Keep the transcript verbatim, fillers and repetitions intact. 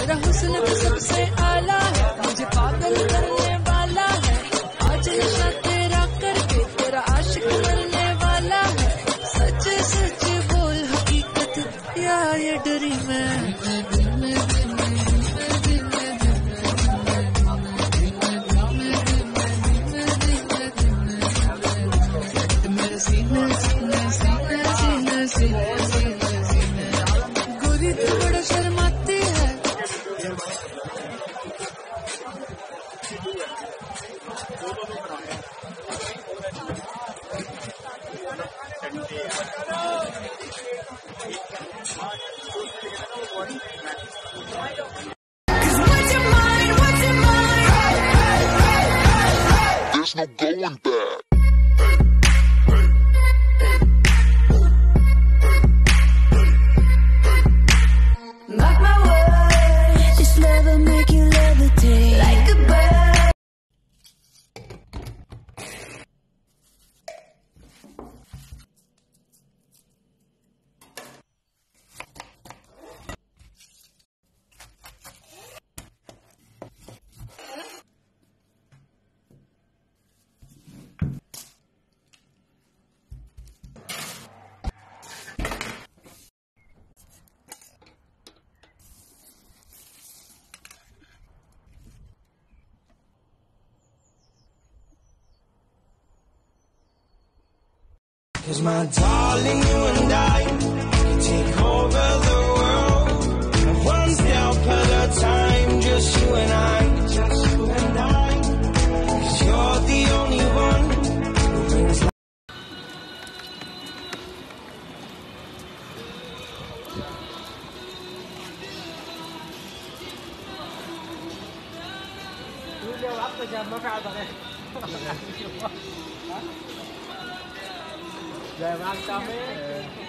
तेरा हुस्न भी सबसे आला है, मुझे पागल करने वाला है। आज नशा तेरा करके तेरा आशिक बनने वाला है। सच सच बोल हकीकत या ये डरी मैं। गोरी तो बड़ा शर्माती है। There's no going back. Mark my words, this love will make you levitate like a bird. Cause my darling, you and I can take over the world, one step at a time, just you and I, just you and I. Cause you're the only one who brings life. Giờ ăn cơm ấy.